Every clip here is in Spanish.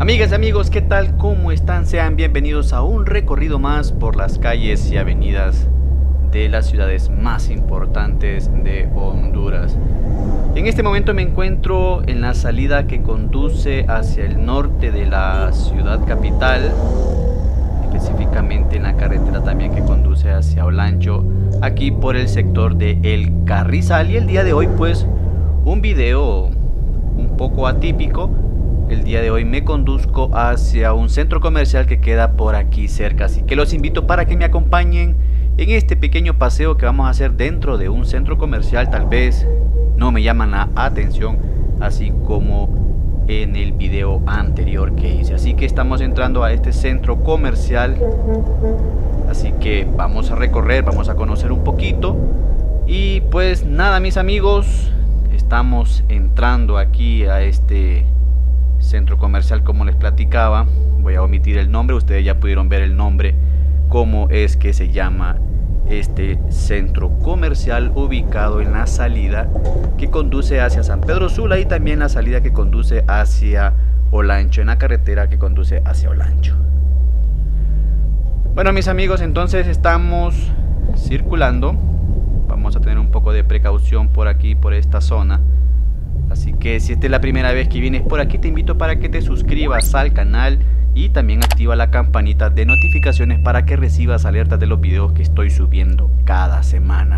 Amigas y amigos, ¿qué tal? ¿Cómo están? Sean bienvenidos a un recorrido más por las calles y avenidas de las ciudades más importantes de Honduras. En este momento me encuentro en la salida que conduce hacia el norte de la ciudad capital, específicamente en la carretera también que conduce hacia Olancho, aquí por el sector de El Carrizal. Y el día de hoy pues un video un poco atípico. El día de hoy me conduzco hacia un centro comercial que queda por aquí cerca, así que los invito para que me acompañen en este pequeño paseo que vamos a hacer dentro de un centro comercial. Tal vez no me llaman la atención así como en el video anterior que hice, así que estamos entrando a este centro comercial, así que vamos a recorrer, vamos a conocer un poquito. Y pues nada, mis amigos, estamos entrando aquí a este centro comercial, como les platicaba. Voy a omitir el nombre, ustedes ya pudieron ver el nombre, cómo es que se llama este centro comercial, ubicado en la salida que conduce hacia San Pedro Sula y también la salida que conduce hacia Olancho, en la carretera que conduce hacia Olancho. Bueno, mis amigos, entonces estamos circulando. Vamos a tener un poco de precaución por aquí, por esta zona. Así que si esta es la primera vez que vienes por aquí, te invito para que te suscribas al canal y también activa la campanita de notificaciones para que recibas alertas de los videos que estoy subiendo cada semana.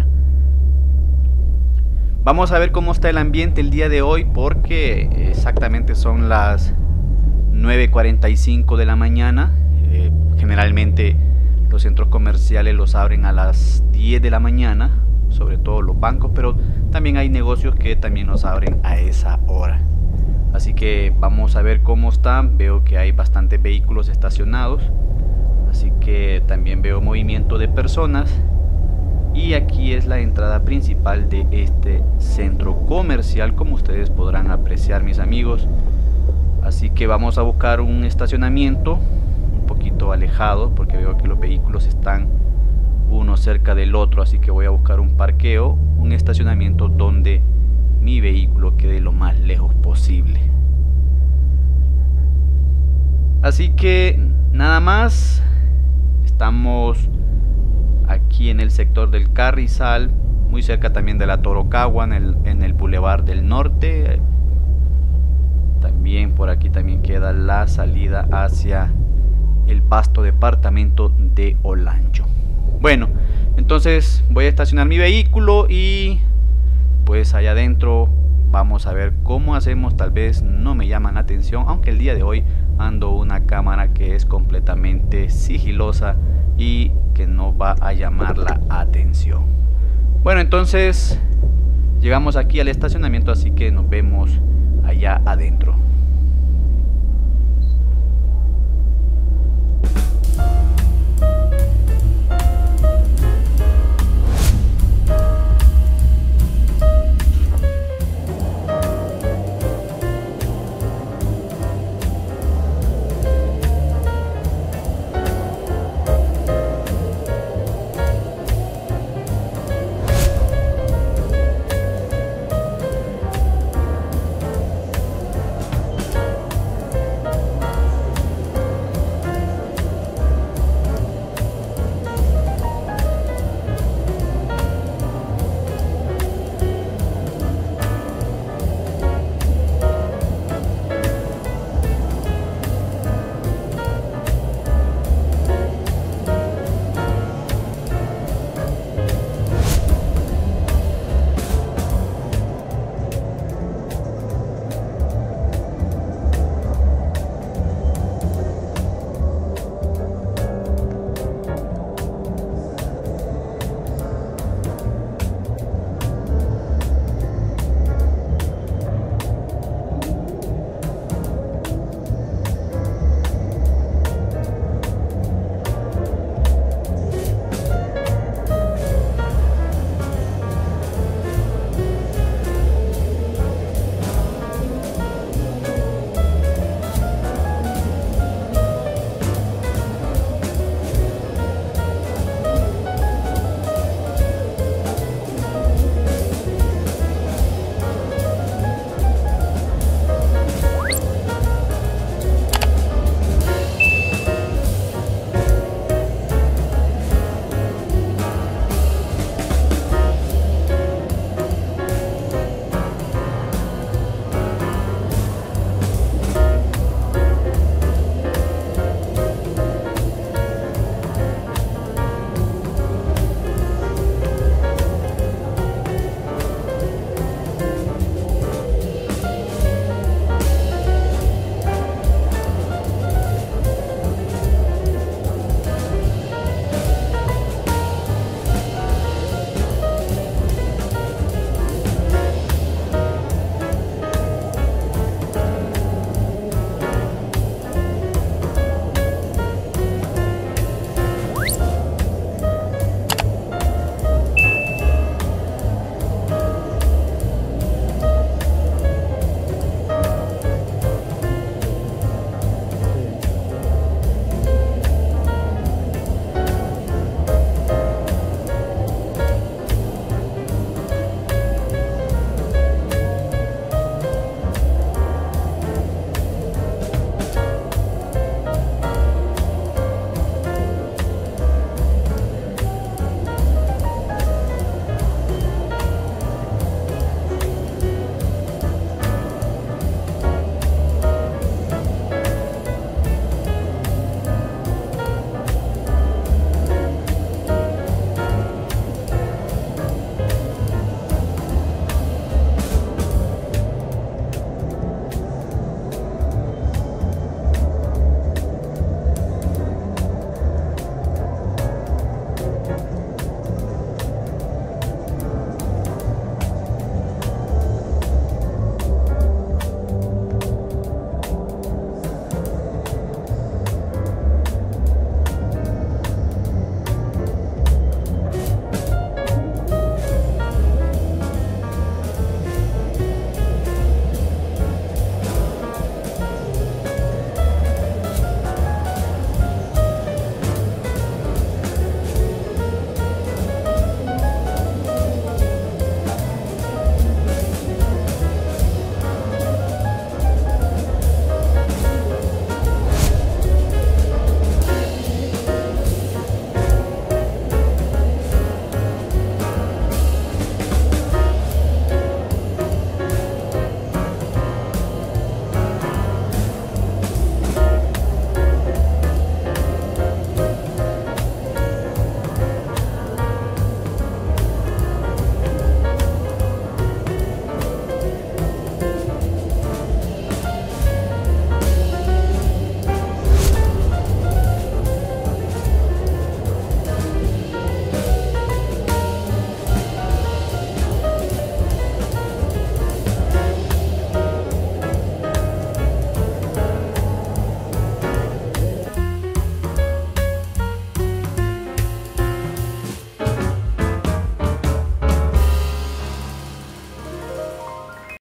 Vamos a ver cómo está el ambiente el día de hoy, porque exactamente son las 9:45 de la mañana. Generalmente los centros comerciales los abren a las 10 de la mañana, sobre todo los bancos, pero también hay negocios que también los abren a esa hora. Así que vamos a ver cómo están. Veo que hay bastantes vehículos estacionados, así que también veo movimiento de personas. Y aquí es la entrada principal de este centro comercial, como ustedes podrán apreciar, mis amigos. Así que vamos a buscar un estacionamiento un poquito alejado, porque veo que los vehículos están uno cerca del otro, así que voy a buscar un parqueo, un estacionamiento donde mi vehículo quede lo más lejos posible. Así que nada más, estamos aquí en el sector del Carrizal, muy cerca también de la Torocagua, en el Boulevard del Norte. También por aquí también queda la salida hacia el vasto departamento de Olancho. Bueno, entonces voy a estacionar mi vehículo y pues allá adentro vamos a ver cómo hacemos. Tal vez no me llaman la atención, aunque el día de hoy ando una cámara que es completamente sigilosa y que no va a llamar la atención. Bueno, entonces llegamos aquí al estacionamiento, así que nos vemos allá adentro.